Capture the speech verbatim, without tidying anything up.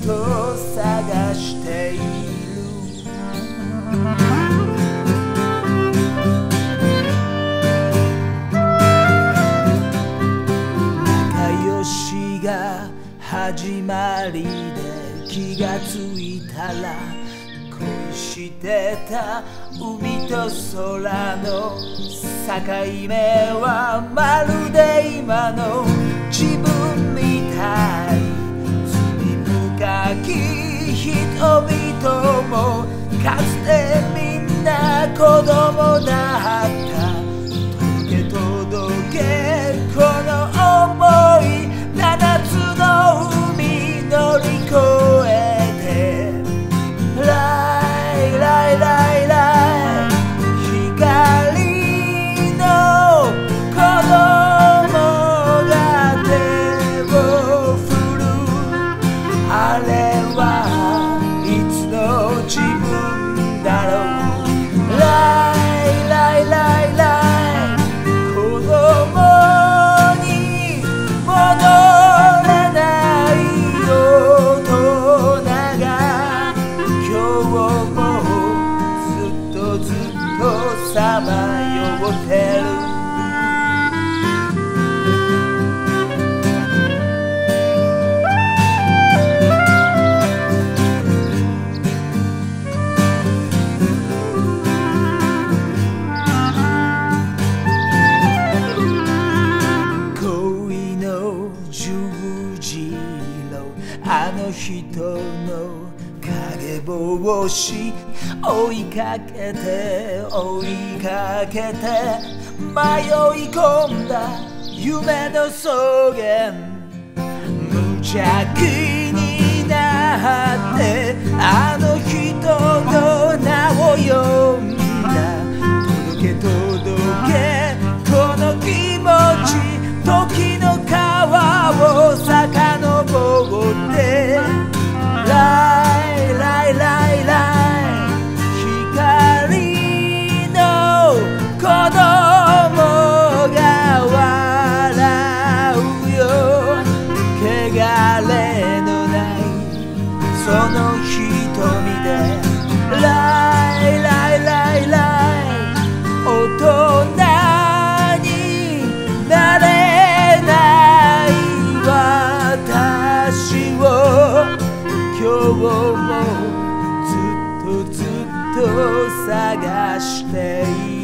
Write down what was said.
と探している。仲良しが始まりで気がついたら恋してた海と空の境目はまるで今の自分みたい。罪深き人々もかつてみんな子供だった。届け届けこの想い、七つの海乗り越えてライライライライ光の子供が手を振る。あれはいつの自分だろう。ライライライライ子供に戻れない大人が今日もずっとずっとさまよってる。恋の十字路、あの人の影星追いかけて追いかけて迷い込んだ夢の草原。無邪気になってあの人の名を呼んだ。届け届けこの気持ち、時の川を遡ってライライライライ光の子供が笑うよ。汚れのないその瞳でライライライライ大人になれない私を今日もずっとずっと探している。